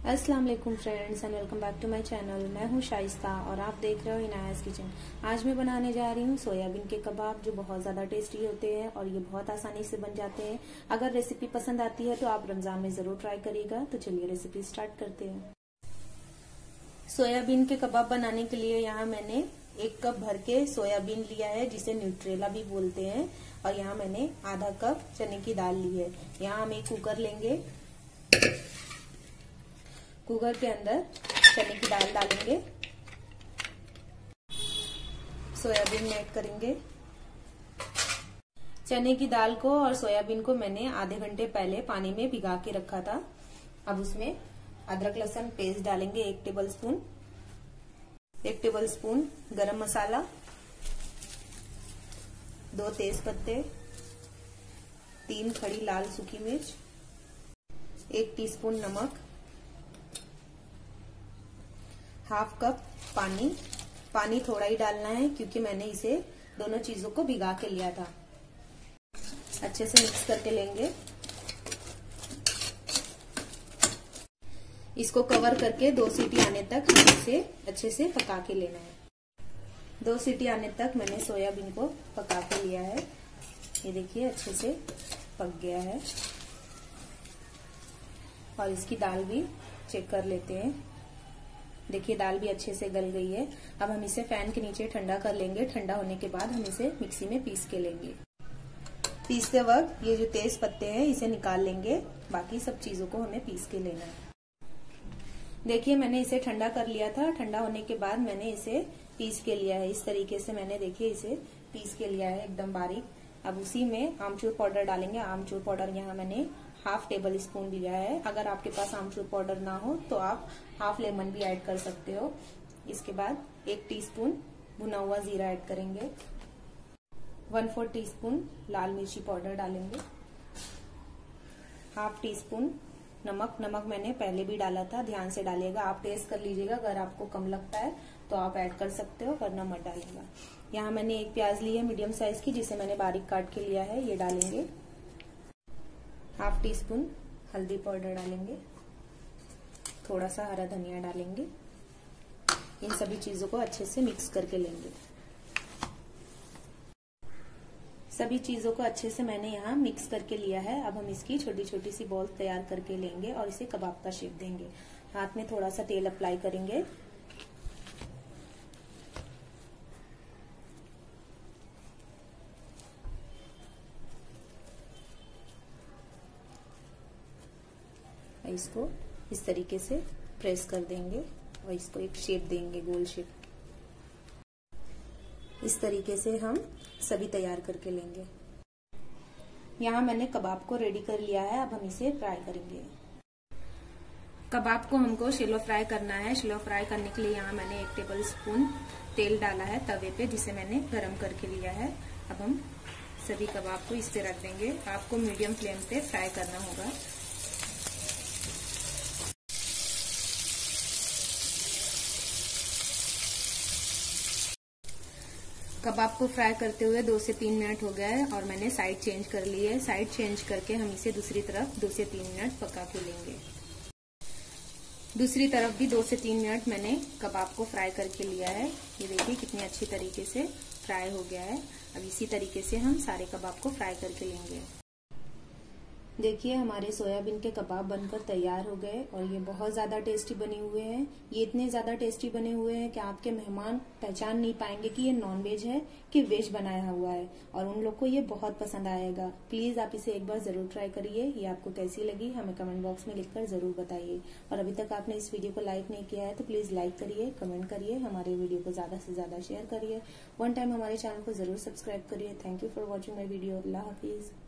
अस्सलाम वालेकुम friends and welcome back to my channel. मैं हूं शाइस्ता और आप देख रहे हो इनायास किचन। आज मैं बनाने जा रही हूं सोयाबीन के कबाब, जो बहुत ज्यादा टेस्टी होते हैं और ये बहुत आसानी से बन जाते हैं। अगर रेसिपी पसंद आती है तो आप रमजान में जरूर ट्राई करिएगा। तो चलिए रेसिपी स्टार्ट करते हैं। सोयाबीन के कबाब बनाने के लिए यहाँ मैंने 1 कप भर के सोयाबीन लिया है, जिसे न्यूट्रेला भी बोलते हैं। और यहाँ मैंने आधा कप चने की दाल ली है। यहाँ हम एक कुकर लेंगे। कुकर के अंदर चने की दाल डालेंगे, सोयाबीन ऐड करेंगे। चने की दाल को और सोयाबीन को मैंने आधे घंटे पहले पानी में भिगा के रखा था। अब उसमें अदरक लहसुन पेस्ट डालेंगे 1 टेबलस्पून, 1 टेबलस्पून गरम मसाला, 2 तेज पत्ते, 3 खड़ी लाल सूखी मिर्च, 1 टीस्पून नमक, हाफ कप पानी। पानी थोड़ा ही डालना है क्योंकि मैंने इसे दोनों चीजों को भिगा के लिया था। अच्छे से मिक्स करके लेंगे। इसको कवर करके 2 सीटी आने तक हमें इसे अच्छे से पका के लेना है। 2 सीटी आने तक मैंने सोयाबीन को पका के लिया है। ये देखिए अच्छे से पक गया है। और इसकी दाल भी चेक कर लेते हैं। देखिए दाल भी अच्छे से गल गई है। अब हम इसे फैन के नीचे ठंडा कर लेंगे। ठंडा होने के बाद हम इसे मिक्सी में पीस के लेंगे। पीसते वक्त ये जो तेज पत्ते हैं इसे निकाल लेंगे। बाकी सब चीजों को हमें पीस के लेना है। देखिए मैंने इसे ठंडा कर लिया था। ठंडा होने के बाद मैंने इसे पीस के लिया है। इस तरीके से मैंने देखिए इसे पीस के लिया है एकदम बारीक। अब उसी में आमचूर पाउडर डालेंगे। आमचूर पाउडर यहाँ मैंने हाफ टेबल स्पून लिया है। अगर आपके पास आमचूर पाउडर ना हो तो आप हाफ लेमन भी ऐड कर सकते हो। इसके बाद 1 टीस्पून भुना हुआ जीरा ऐड करेंगे। 1/4 टीस्पून लाल मिर्ची पाउडर डालेंगे। हाफ टीस्पून नमक। नमक मैंने पहले भी डाला था, ध्यान से डालिएगा। आप टेस्ट कर लीजिएगा, अगर आपको कम लगता है तो आप ऐड कर सकते हो, वरना मत डालिएगा। यहाँ मैंने 1 प्याज ली है मीडियम साइज की, जिसे मैंने बारीक काट के लिया है। ये डालेंगे। हाफ टीस्पून हल्दी पाउडर डालेंगे। थोड़ा सा हरा धनिया डालेंगे। इन सभी चीजों को अच्छे से मिक्स करके लेंगे। सभी चीजों को अच्छे से मैंने यहाँ मिक्स करके लिया है। अब हम इसकी छोटी छोटी सी बॉल तैयार करके लेंगे और इसे कबाब का शेप देंगे। हाथ में थोड़ा सा तेल अप्लाई करेंगे। इसको इस तरीके से प्रेस कर देंगे और इसको एक शेप देंगे, गोल शेप। इस तरीके से हम सभी तैयार करके लेंगे। यहाँ मैंने कबाब को रेडी कर लिया है। अब हम इसे फ्राई करेंगे। कबाब को हमको शैलो फ्राई करना है। शैलो फ्राई करने के लिए यहाँ मैंने 1 टेबल स्पून तेल डाला है तवे पे, जिसे मैंने गरम करके लिया है। अब हम सभी कबाब को इस पे रख देंगे। आपको मीडियम फ्लेम पे फ्राई करना होगा। कबाब को फ्राई करते हुए 2 से 3 मिनट हो गए हैं और मैंने साइड चेंज कर ली है। साइड चेंज करके हम इसे दूसरी तरफ 2 से 3 मिनट पका के लेंगे। दूसरी तरफ भी 2 से 3 मिनट मैंने कबाब को फ्राई करके लिया है। ये देखिए कितनी अच्छी तरीके से फ्राई हो गया है। अब इसी तरीके से हम सारे कबाब को फ्राई करके लेंगे। देखिए हमारे सोयाबीन के कबाब बनकर तैयार हो गए और ये बहुत ज्यादा टेस्टी बने हुए हैं। ये इतने ज्यादा टेस्टी बने हुए हैं कि आपके मेहमान पहचान नहीं पाएंगे कि ये नॉन वेज है कि वेज बनाया हुआ है, और उन लोग को ये बहुत पसंद आएगा। प्लीज आप इसे एक बार जरूर ट्राई करिए। ये आपको कैसी लगी हमें कमेंट बॉक्स में लिखकर जरूर बताइए। और अभी तक आपने इस वीडियो को लाइक नहीं किया है तो प्लीज लाइक करिए, कमेंट करिए, हमारे वीडियो को ज्यादा से ज्यादा शेयर करिए। 1 टाइम हमारे चैनल को जरूर सब्सक्राइब करिए। Thank you for watching my video. अल्लाह हाफिज।